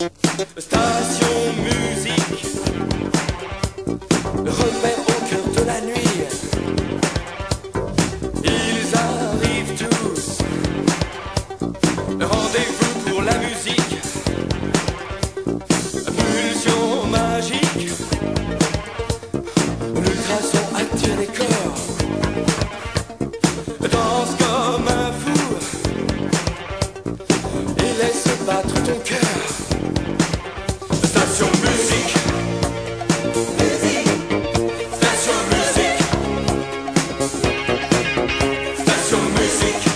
Station musique, repère au cœur de la nuit. Ils arrivent tous, rendez-vous pour la musique. Pulsion magique, l'ultrason attire les corps. Danse comme un fou et laisse battre ton cœur. Station musique, station musique, station musique,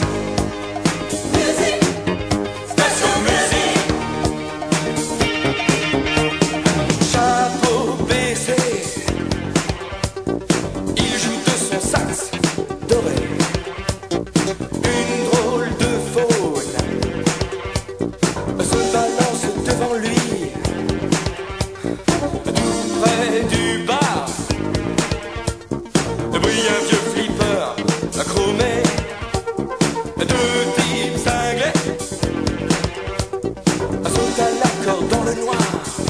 station musique. Chapeau baissé, il joue de son sax doré. Une drôle de faune se balance devant lui. Tout près du bar brille un vieux flipper chromé. Deux types cinglés sautent à l'accord dans le noir.